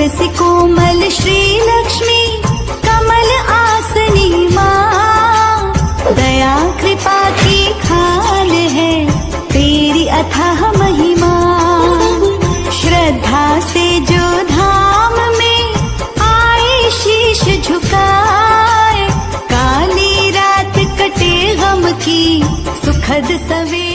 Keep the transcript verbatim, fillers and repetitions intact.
सी कोमल श्री लक्ष्मी कमल आसनी माँ, दया कृपा की खान है तेरी अथाह महिमा। श्रद्धा से जो धाम में आए शीश झुकाए, काली रात कटे गम की सुखद सवेरे।